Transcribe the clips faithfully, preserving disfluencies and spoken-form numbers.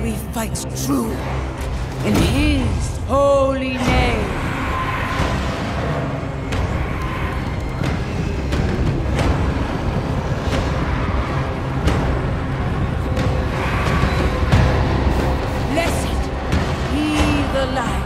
we fight true in his holy name. Blessed be the light.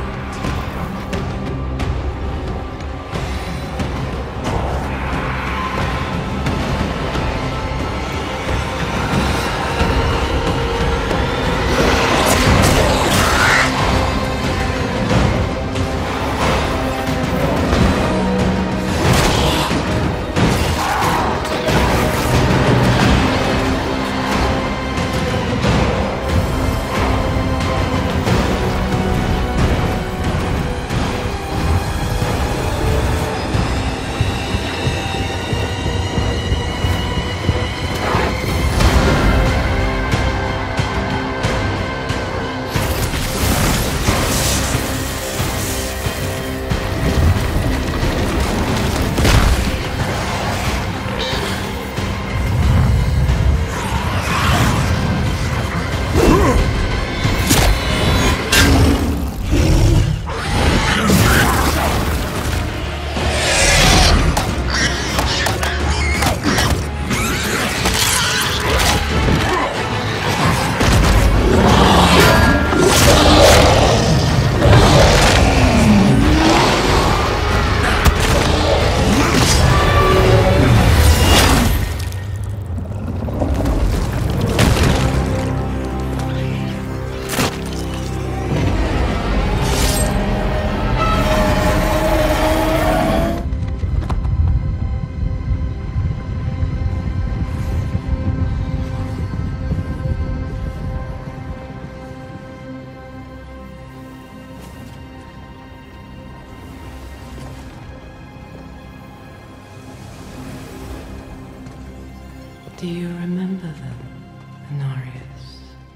Do you remember them, Anarius?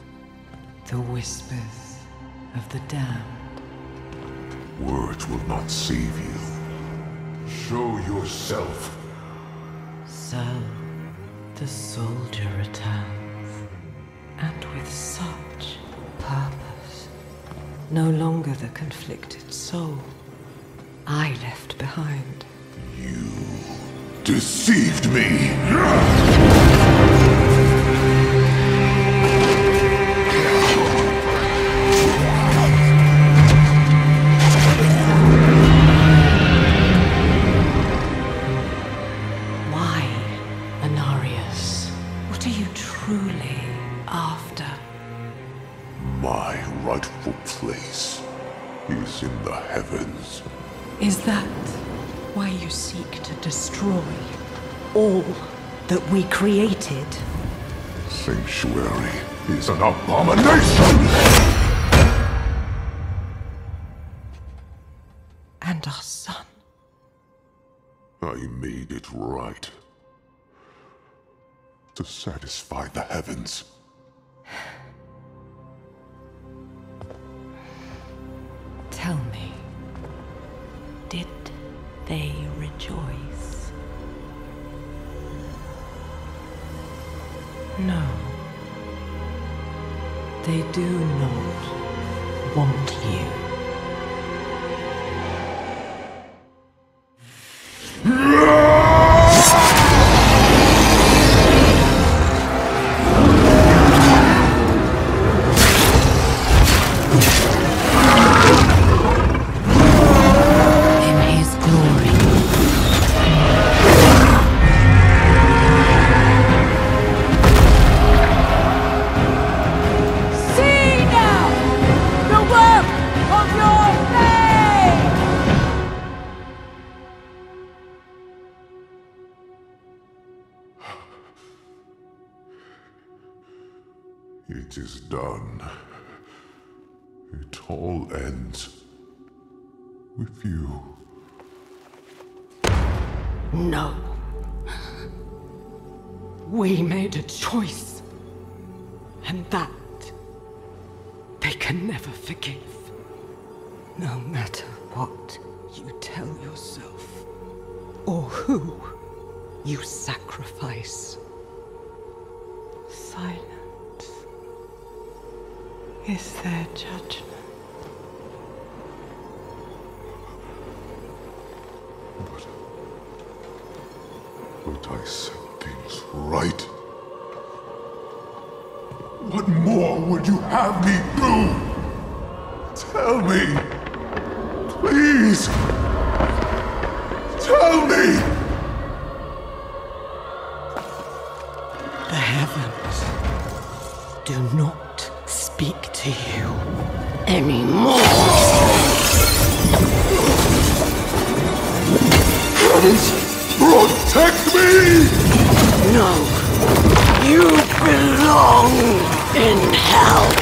The whispers of the damned. Words will not save you. Show yourself. So, the soldier returns, and with such purpose. No longer the conflicted soul I left behind. You deceived me! Why, Anarius? What are you truly after? My rightful place is in the heavens. Is that why you seek to destroy all that we created? Sanctuary is an abomination! And our son. I made it right. To satisfy the heavens. Tell me, did they rejoice? No. They do not want you. It is done. It all ends with you. No. We made a choice. And that they can never forgive. No matter what you tell yourself, or who you sacrifice. Silence. is their judgment. But, but I set things right. What more would you have me do? Tell me! Please! Tell me! The heavens do not speak to you anymore. Heavens, protect me! No, you belong in hell.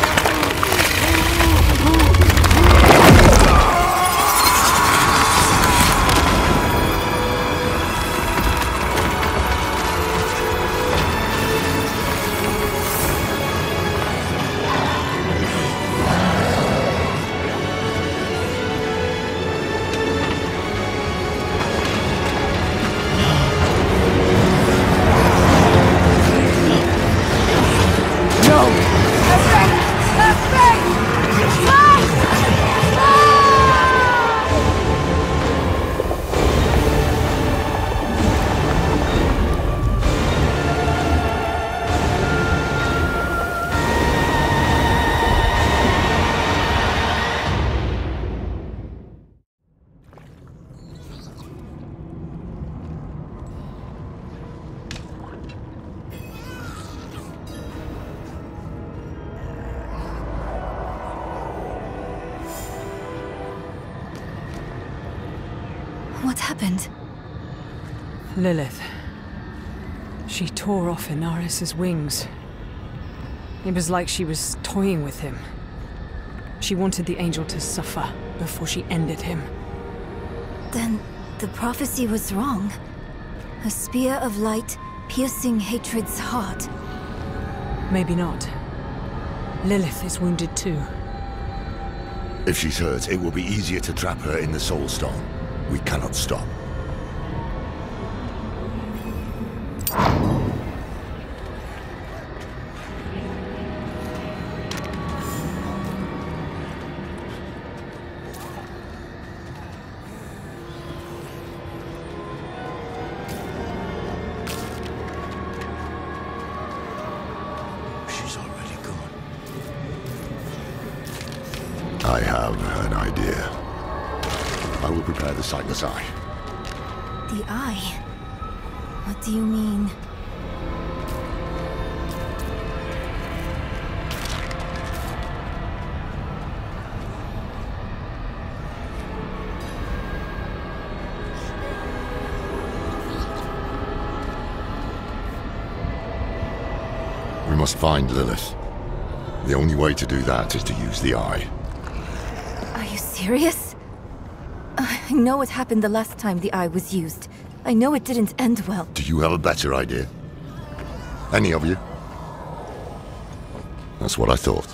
What happened? Lilith. She tore off Inaris's wings. It was like she was toying with him. She wanted the angel to suffer before she ended him. Then the prophecy was wrong. A spear of light piercing hatred's heart. Maybe not. Lilith is wounded too. If she's hurt, it will be easier to trap her in the Soulstone. We cannot stop. She's already gone. I have an idea. I will prepare the Sightless Eye. The eye? What do you mean? We must find Lilith. The only way to do that is to use the eye. Are you serious? I know what happened the last time the eye was used. I know it didn't end well. Do you have a better idea? Any of you? That's what I thought.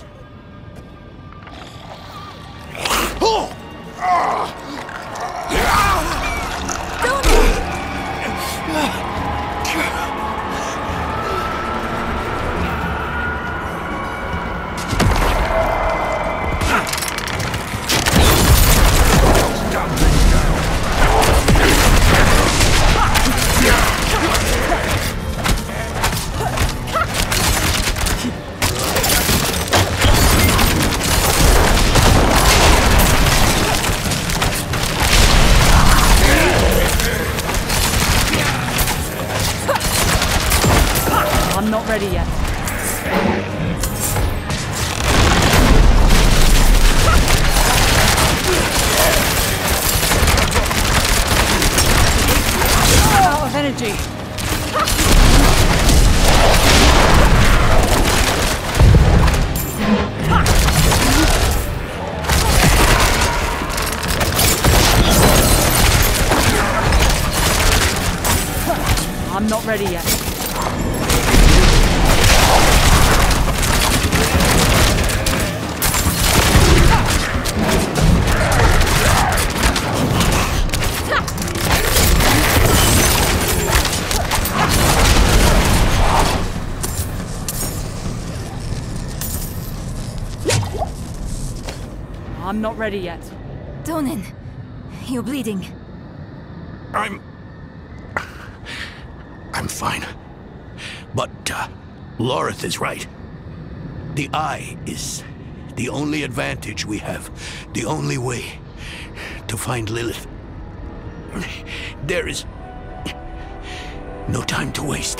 I'm not ready yet. Out of energy. I'm not ready yet. I'm not ready yet. Donan, you're bleeding. I'm... I'm fine. But, uh, Lilith is right. The Eye is the only advantage we have. The only way to find Lilith. There is no time to waste.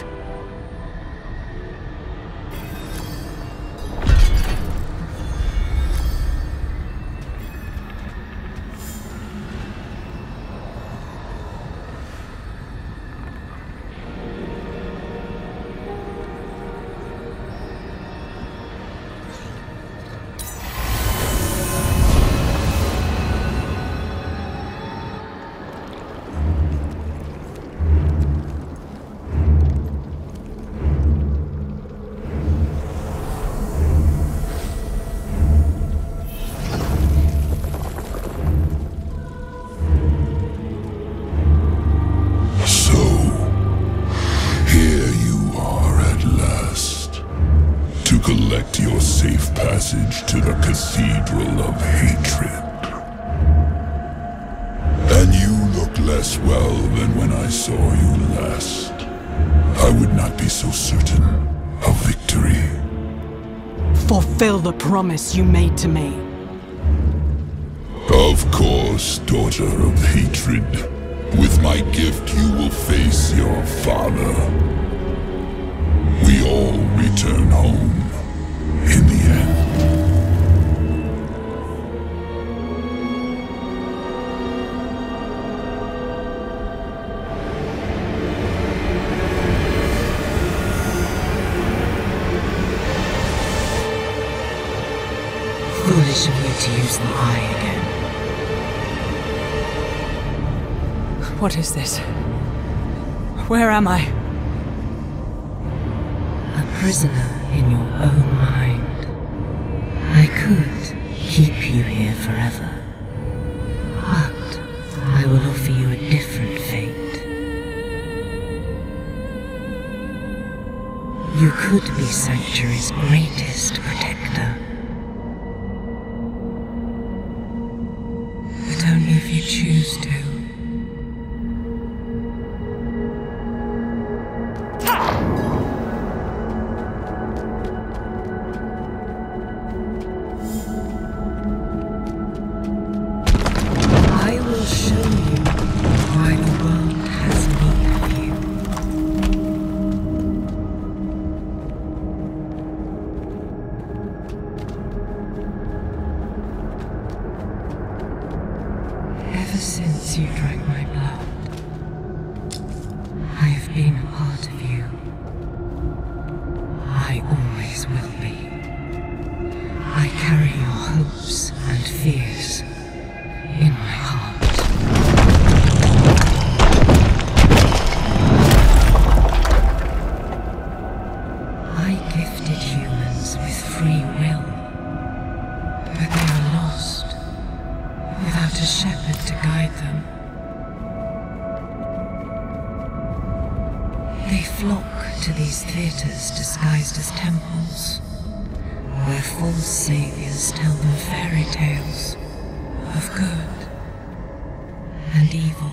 To the Cathedral of Hatred. And you look less well than when I saw you last. I would not be so certain of victory. Fulfill the promise you made to me. Of course, daughter of hatred. With my gift, you will face your father. We all return home in the end. Foolish of you to use the Eye again. What is this? Where am I? A prisoner in your own mind. I could keep you here forever. But I will offer you a different fate. You could be Sanctuary's greatest protector. But only if you choose to. I will show you why the world has need of you. Ever since you drank my blood, I have been a part of you. I always will be. I carry your hopes and fears in my heart. I gifted humans with free will, but they are lost without a shepherd to guide them. They flock to these theaters disguised as temples, where false saviors tell them fairy tales of good and evil.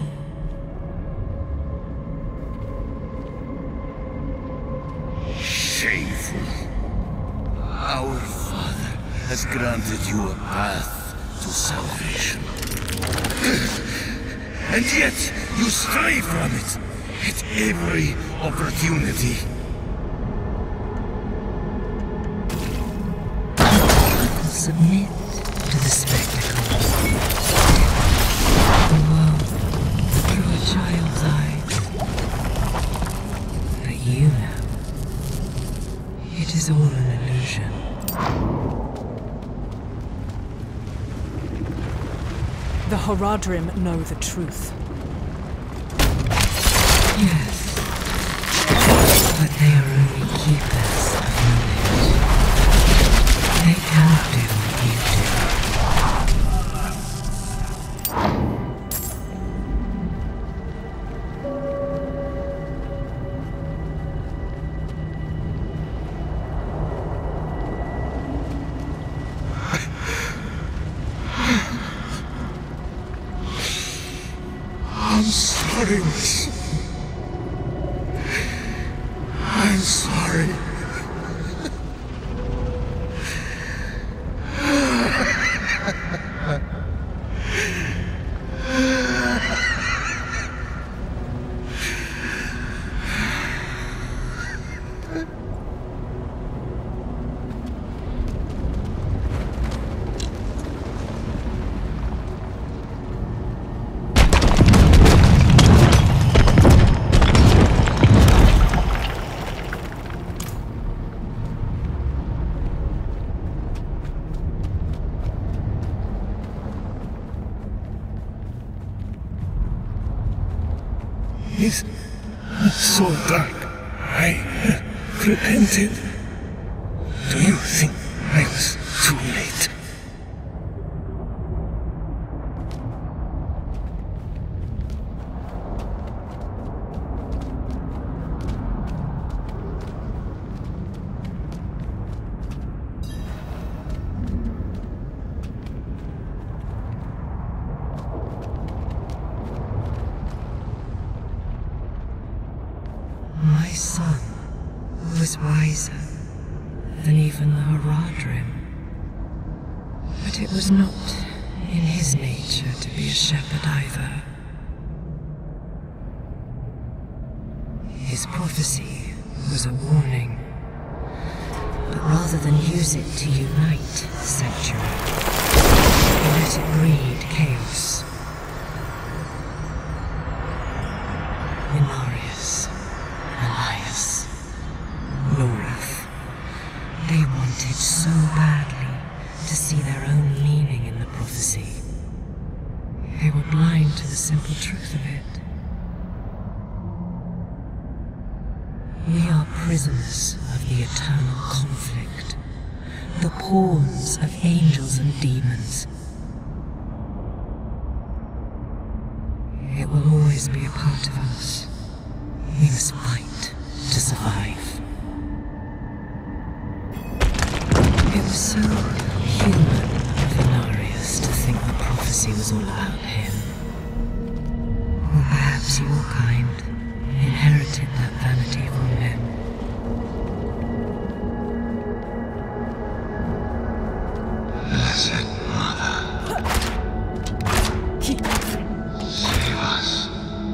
Shameful. Our Father has granted you a path to salvation. And yet, you stray from it at every opportunity. People submit to the spectacle. The world through a child's eyes. But you know, it is all an illusion. The Horadrim know the truth. Yes, but they are only keepers of knowledge. They cannot do what you do. sorry, my son. I'm sorry. It's so dark. I repented. Do you think I was too late? My son was wiser than even the Haradrim. But it was not in his nature to be a shepherd either. His prophecy was a warning. But rather than use it to unite the Sanctuary, he let it breed chaos. Inarius, Elias, Lilith. They wanted so badly to see their own meaning in the prophecy. They were blind to the simple truth of it. We are prisoners of the eternal conflict, the pawns of angels and demons. It will always be a part of us. We must fight to survive. It was so human of Inarius to think the prophecy was all about him. Or perhaps your kind inherited that vanity from him. Blessed Mother, save us.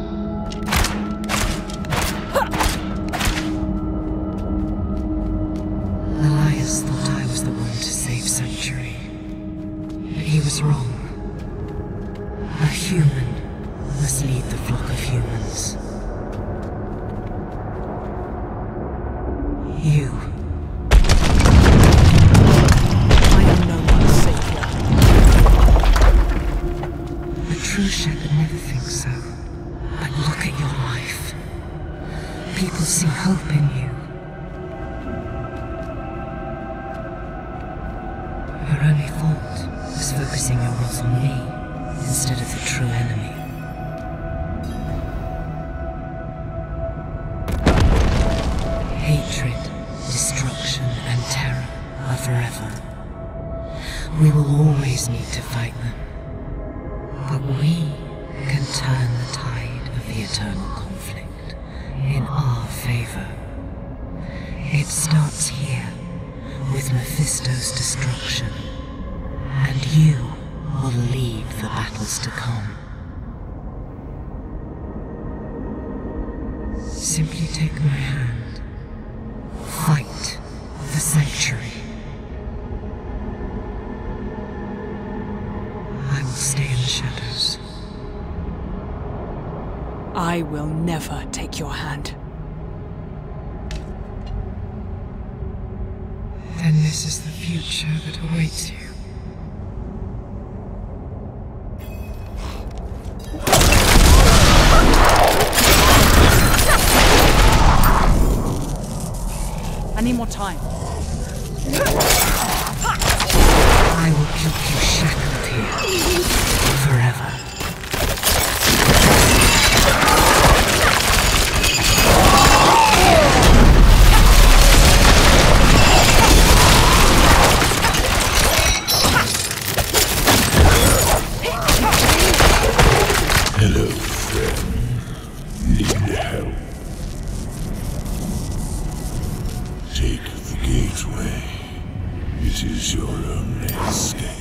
Elias thought I was the one to save Sanctuary. But he was wrong. A human must lead the flock of humans. You. I am no one's savior. A true shepherd never thinks so. But look at your life. People see hope in you. Her only fault was focusing your wrath on me instead of the true enemy. Hatred, destruction, and terror are forever. We will always need to fight them. But we can turn the tide of the eternal conflict in our favor. It starts here, with Mephisto's destruction, and you will lead the battles to come. Simply take my hand. Fight the Sanctuary. I will stay in the shadows. I will never take your hand. Then this is the future that awaits you. I need more time. I will keep you shackled here forever. Hello, friend. gateway. It is your only escape.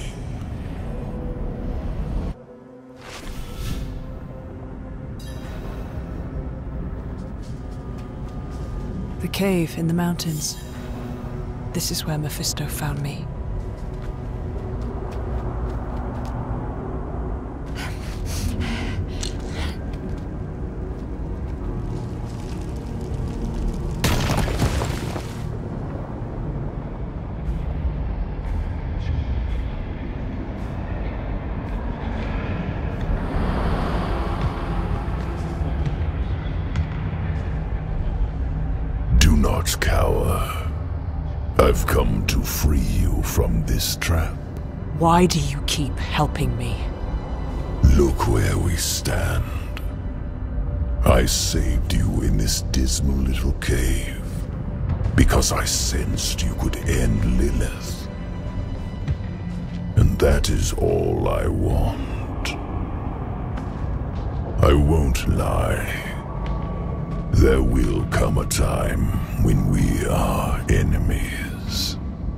The cave in the mountains. This is where Mephisto found me. Do not cower. I've come to free you from this trap. Why do you keep helping me? Look where we stand. I saved you in this dismal little cave because I sensed you could end Lilith. And that is all I want. I won't lie. There will come a time when we are enemies.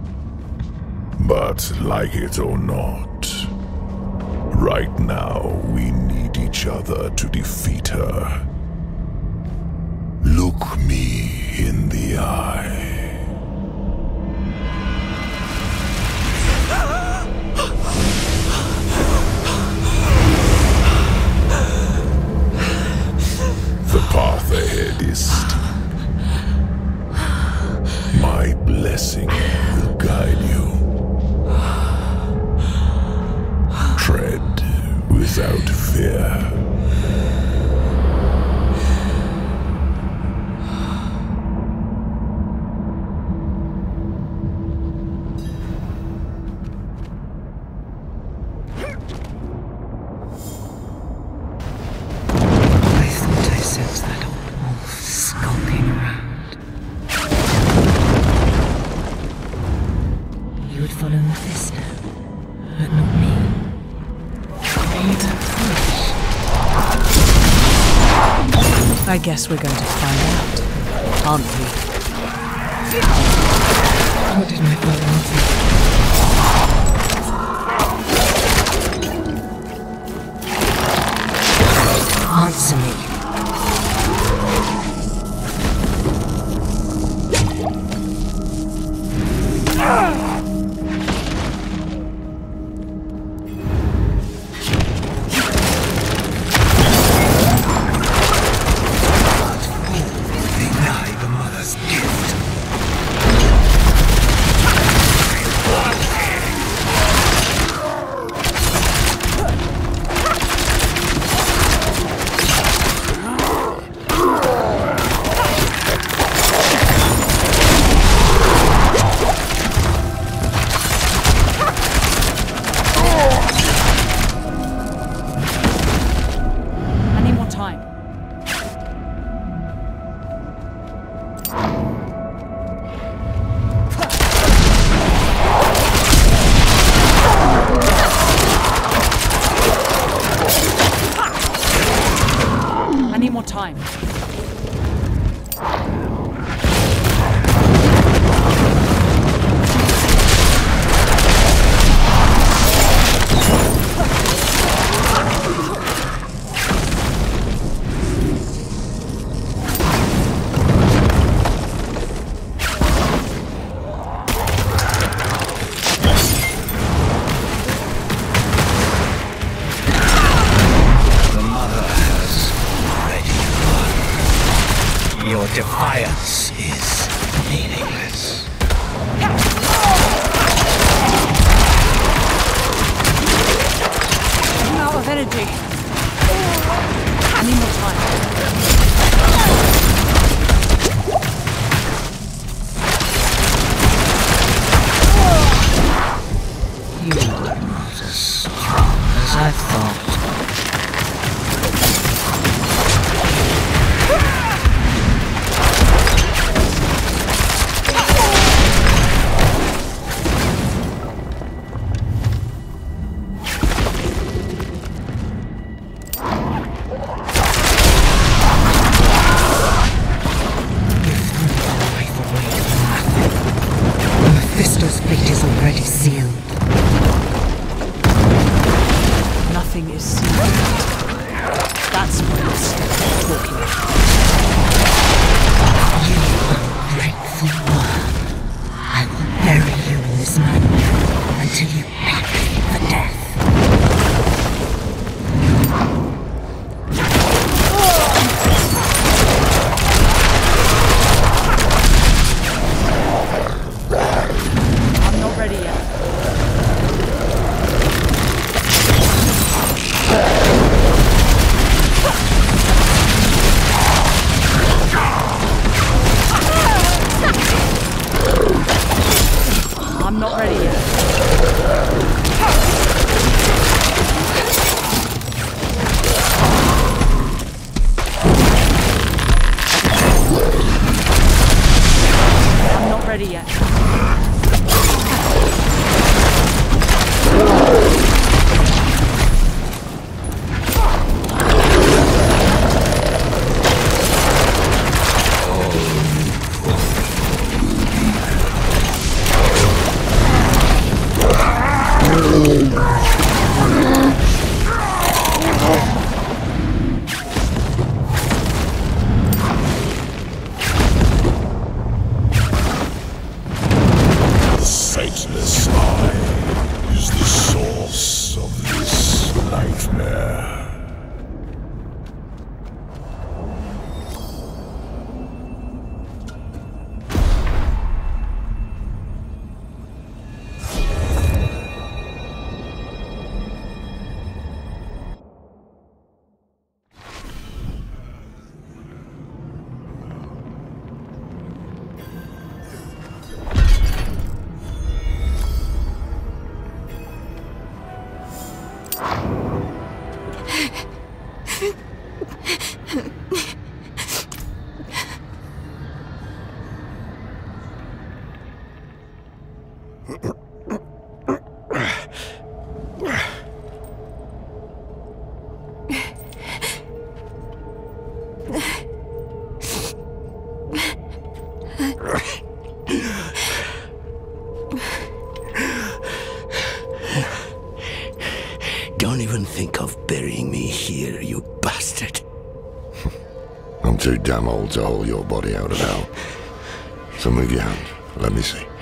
But like it or not, right now we need each other to defeat her. Look me in the eye. The path ahead is steep. My blessing will guide you. Tread without fear. Follow Mephisto, but not me. Maybe that foolish. I guess we're going to find out, aren't we? What did my father answer? Answer me. Time. Your defiance is meaningless. I'm out of energy. I need more time. You are not as strong as I thought. Mephisto's fate is already sealed. Nothing is sealed. That's why you're still talking. You ungrateful worm. I will bury you in this nightmare until you pay for death. I'm not ready yet. I'm not ready yet. I'm not ready yet. Sightless Eye is the source of this nightmare. Don't even think of burying me here, you bastard. I'm too damn old to haul your body out of hell. So move your hand. Let me see.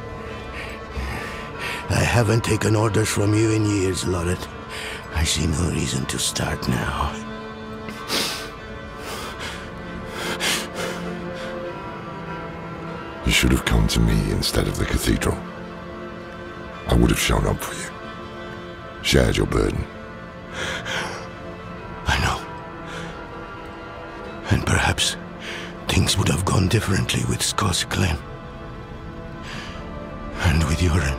I haven't taken orders from you in years, Lilith. I see no reason to start now. You should have come to me instead of the cathedral. I would have shown up for you. Shared your burden. I know. And perhaps things would have gone differently with Scott's claim. And with Yoren.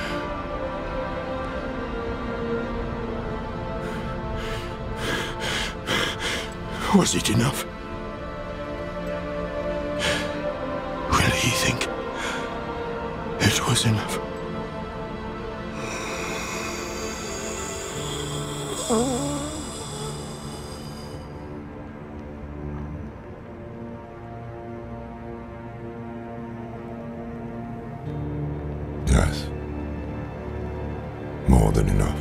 Was it enough? Will he think it was enough? Yes. More than enough.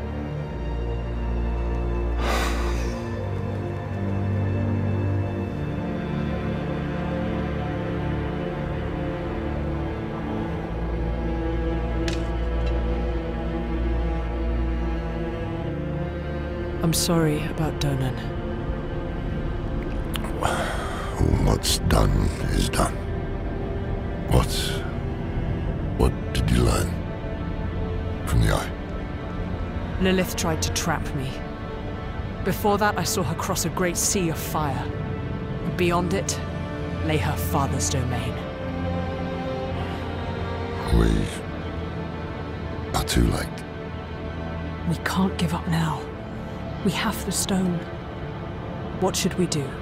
I'm sorry about Donan. What's done is done. What... what did you learn from the Eye? Lilith tried to trap me. Before that, I saw her cross a great sea of fire. Beyond it lay her father's domain. We are too late. We can't give up now. We have the stone. What should we do?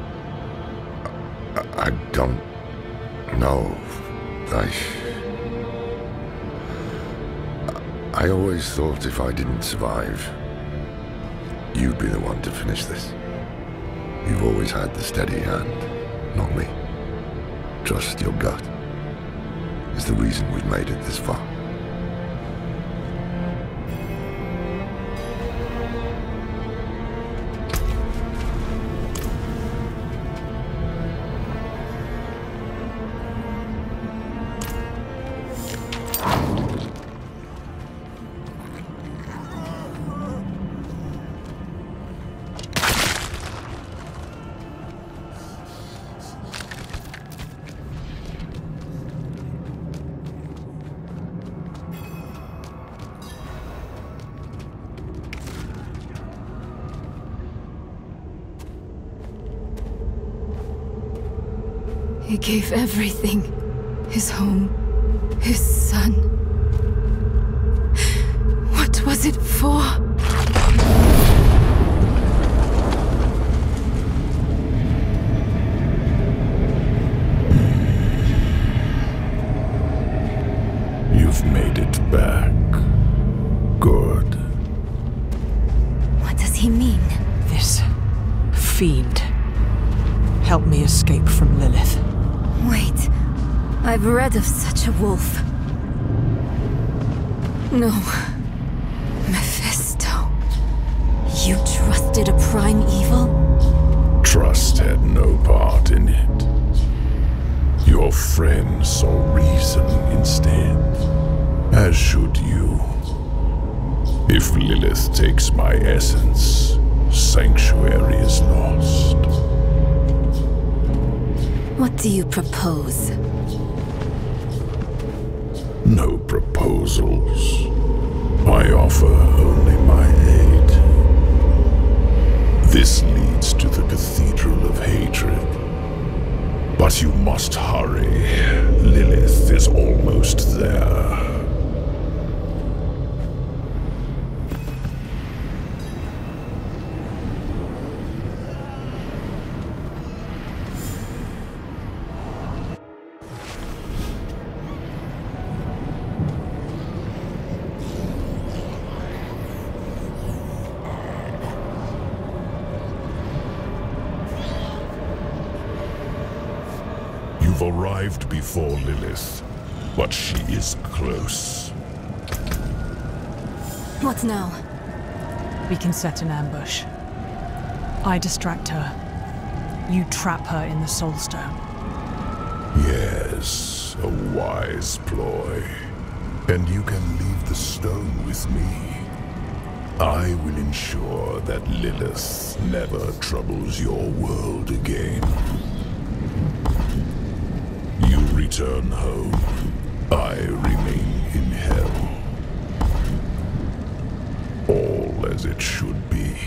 I, I don't know. I... I always thought if I didn't survive, you'd be the one to finish this. You've always had the steady hand, not me. Trust your gut. is the reason we've made it this far. He gave everything. His home, his son. What was it for? You've made it back. Good. What does he mean? This fiend helped me escape from Lilith. Wait, I've read of such a wolf. No. Mephisto. You trusted a prime evil? Trust had no part in it. Your friend saw reason instead. As should you. If Lilith takes my essence, Sanctuary is lost. What do you propose? No proposals. I offer only my aid. This leads to the Cathedral of Hatred. But you must hurry. Lilith is almost there. You've arrived before Lilith, but she is close. What now? We can set an ambush. I distract her. You trap her in the Soulstone. Yes, a wise ploy. And you can leave the stone with me. I will ensure that Lilith never troubles your world again. You return home. I remain in hell. All as it should be.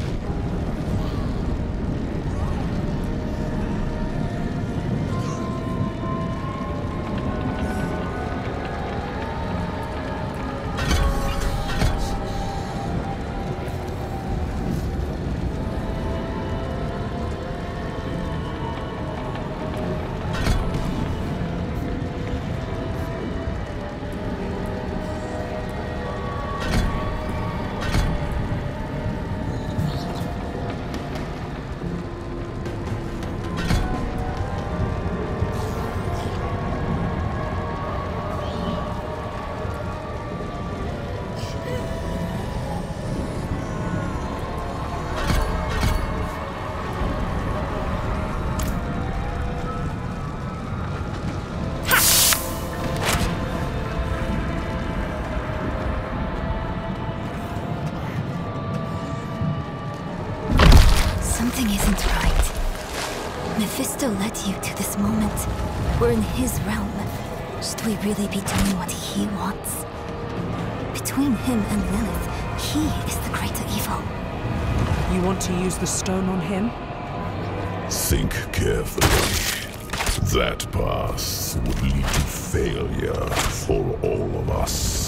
Something isn't right. Mephisto led you to this moment. We're in his realm. Should we really be doing what he wants? Between him and Lilith, he is the greater evil. You want to use the stone on him? Think carefully. That path would lead to failure for all of us.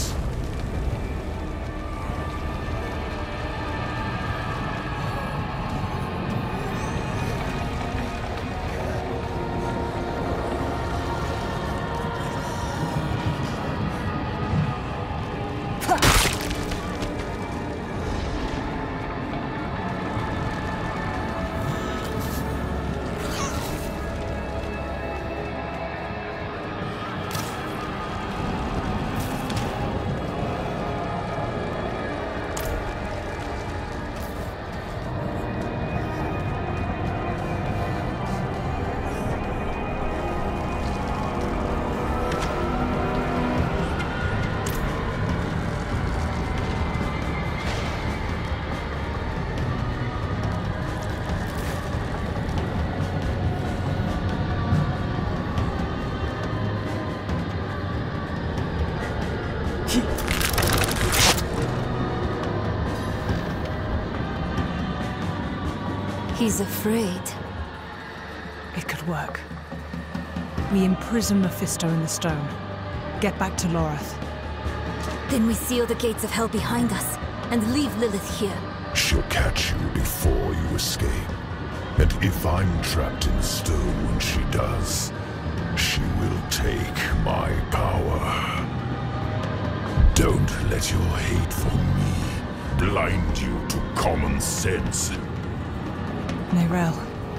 He's afraid. It could work. We imprison Mephisto in the stone. Get back to Lorith. Then we seal the gates of hell behind us and leave Lilith here. She'll catch you before you escape. And if I'm trapped in stone when she does, she will take my power. Don't let your hate for me blind you to common sense. Neyrelle.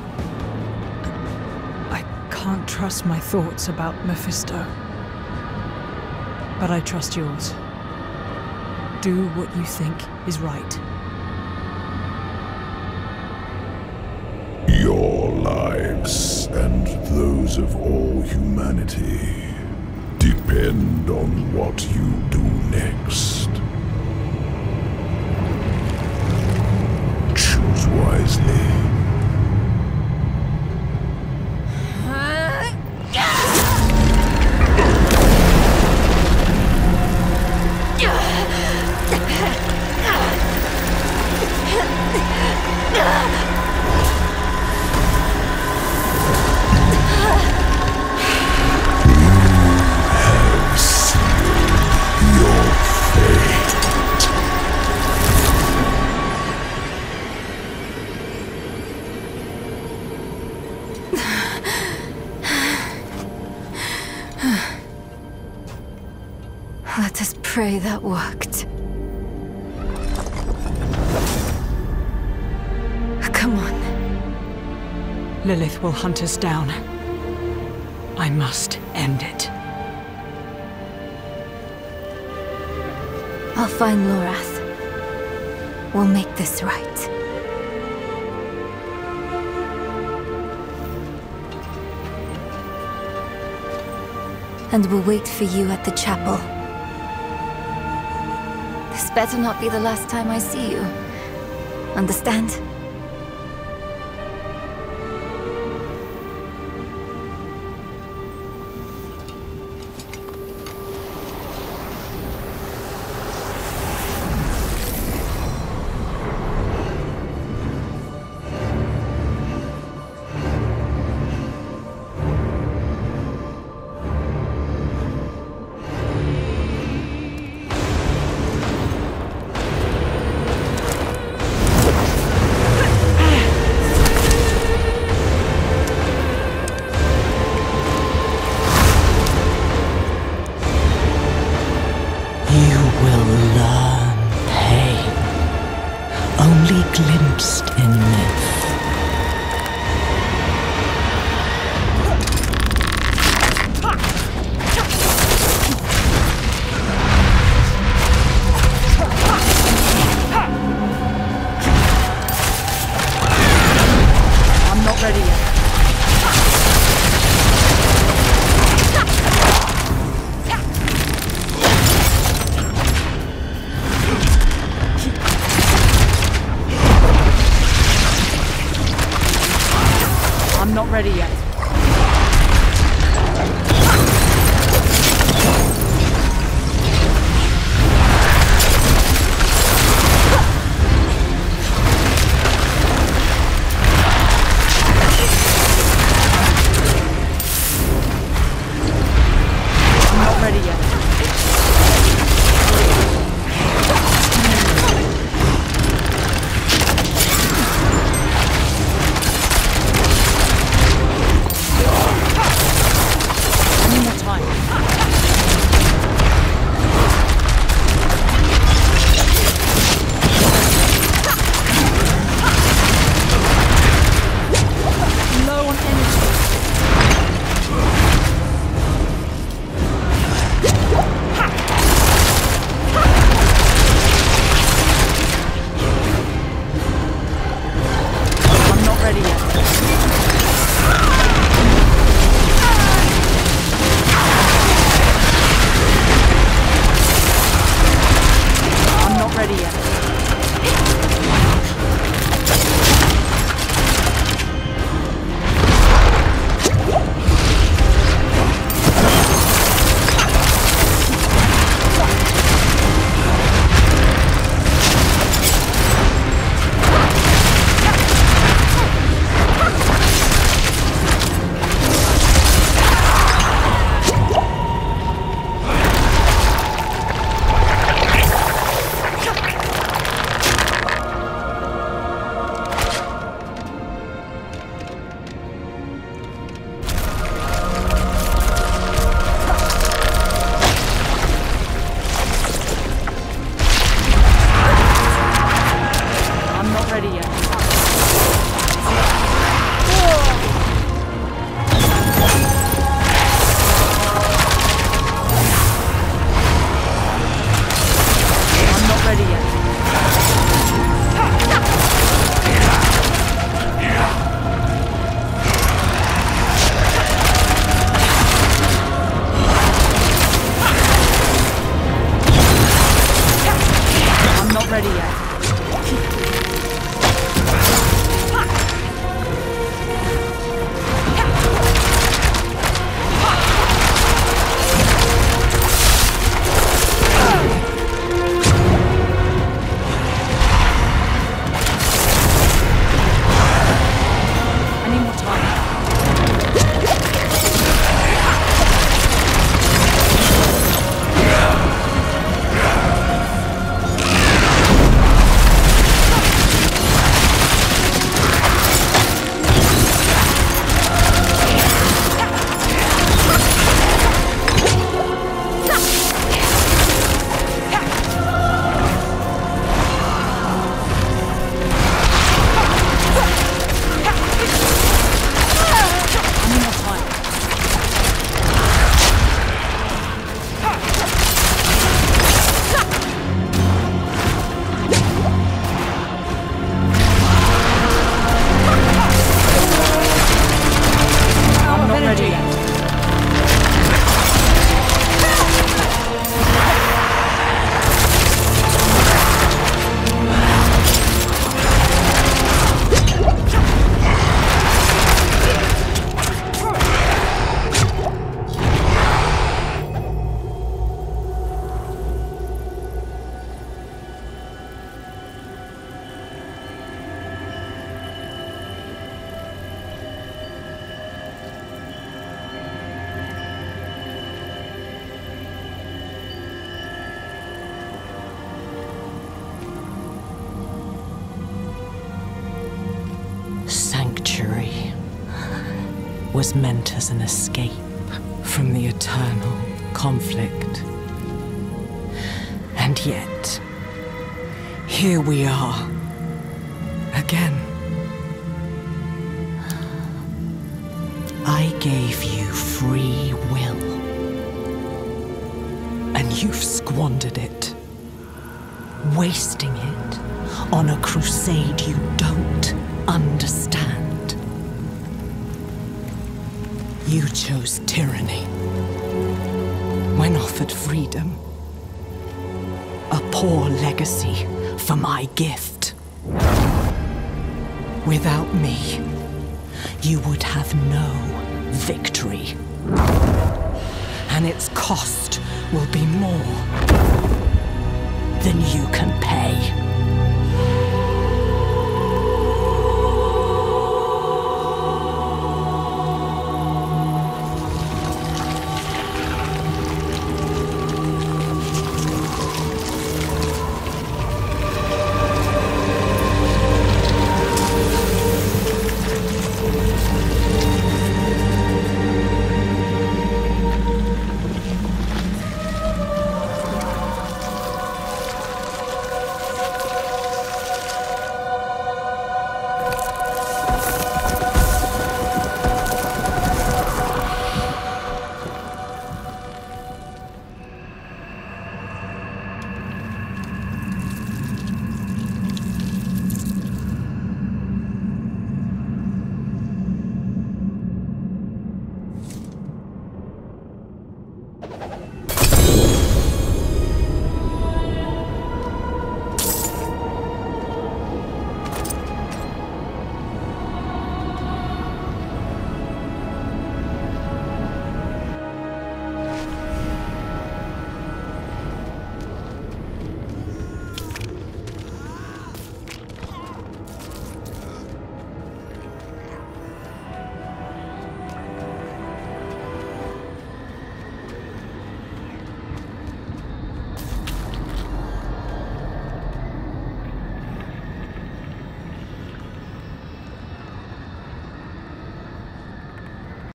I can't trust my thoughts about Mephisto. But I trust yours. Do what you think is right. Your lives and those of all humanity depend on what you do next. Choose wisely. Let us pray that worked. Come on. Lilith will hunt us down. I must end it. I'll find Lorath. We'll make this right. And we'll wait for you at the chapel. This better not be the last time I see you. Understand? Glimpsed in myth. I'm not ready yet. was meant as an escape from the eternal conflict. And yet, here we are, again. I gave you free will, and you've squandered it, wasting it on a crusade you don't understand. You chose tyranny when offered freedom. A poor legacy for my gift. Without me, you would have no victory. And its cost will be more than you can pay.